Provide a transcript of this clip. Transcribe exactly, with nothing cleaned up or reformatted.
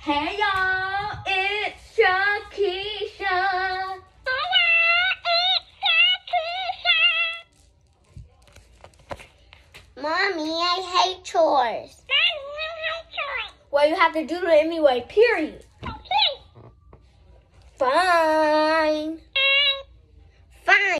Hey y'all, it's Shakisha. Mommy, I hate chores. Mommy, I hate chores. Well, you have to do it anyway, period. Okay. Fine. Fine.